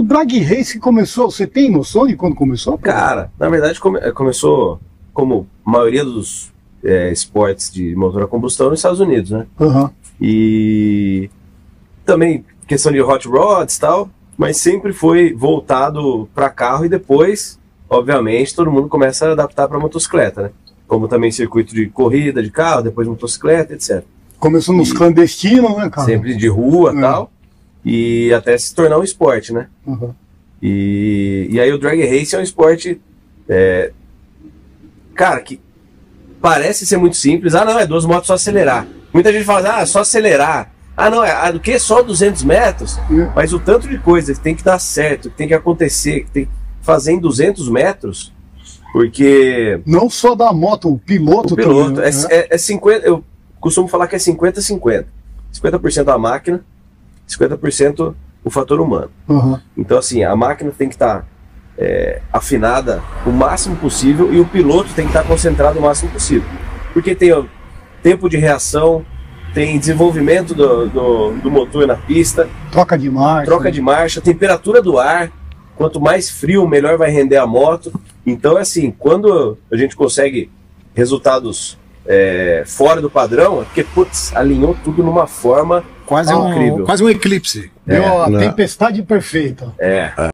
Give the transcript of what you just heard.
drag race começou, você tem noção de quando começou? Cara, na verdade começou como a maioria dos esportes de motor a combustão nos Estados Unidos, né? Uhum. E também questão de hot rods e tal, mas sempre foi voltado para carro e depois, obviamente, todo mundo começa a adaptar para motocicleta, né? Como também circuito de corrida de carro, depois motocicleta, etc. Começou nos clandestinos, né, cara? Sempre de rua e tal, e até se tornar um esporte, né? Uhum. E aí o drag race é um esporte, cara, que parece ser muito simples. Ah, não, é 2 motos só acelerar. Muita gente fala, só acelerar. Ah, não, do que só 200 metros? Mas o tanto de coisa que tem que dar certo, que tem que acontecer, que tem que fazer em 200 metros, porque... Não só da moto, o piloto também. Né? 50, eu costumo falar que é 50-50. 50% a máquina, 50% o fator humano. Uhum. Então, assim, a máquina tem que estar afinada o máximo possível e o piloto tem que estar concentrado o máximo possível. Porque tem o tempo de reação, tem desenvolvimento do motor na pista, troca de marcha, temperatura do ar. Quanto mais frio, melhor vai render a moto. Então, assim, quando a gente consegue resultados fora do padrão, é porque, putz, alinhou tudo numa forma quase incrível. Quase um eclipse. Deu a tempestade perfeita.